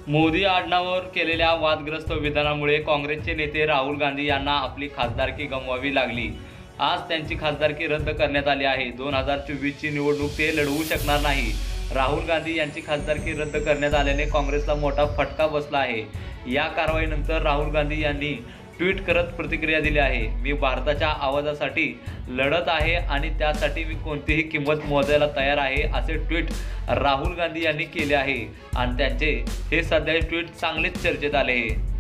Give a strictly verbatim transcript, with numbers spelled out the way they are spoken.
मोदी आडनावावर केलेल्या वादग्रस्त विधानामुळे काँग्रेसचे नेते राहुल गांधी यांना आपली खासदारकी गमवावी लागली। आज त्यांची खासदारकी रद्द करण्यात आली आहे। दोन हजार चोवीसची निवडणूक ते लढवू शकणार नाही। राहुल गांधी यांची खासदारकी रद्द करण्यात आल्याने काँग्रेसला मोठा फटका बसला आहे। या कारवाईनंतर राहुल गांधी यांनी ट्विट करत प्रतिक्रिया दिली आहे। मी भारताच्या आवाजासाठी लढत आहे आणि त्यासाठी मी कोणतीही किंमत मोजायला तयार आहे, असे ट्विट राहुल गांधी यांनी केले आहे आणि त्यांचे हे सध्या ट्विट चांगलेच चर्चेत आले आहे।